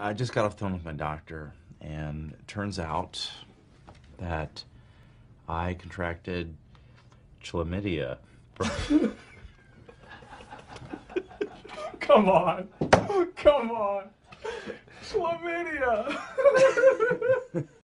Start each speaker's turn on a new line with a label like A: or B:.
A: I just got off the phone with my doctor, and it turns out that I contracted chla-mydia.
B: Come on. Come on. Chla-mydia.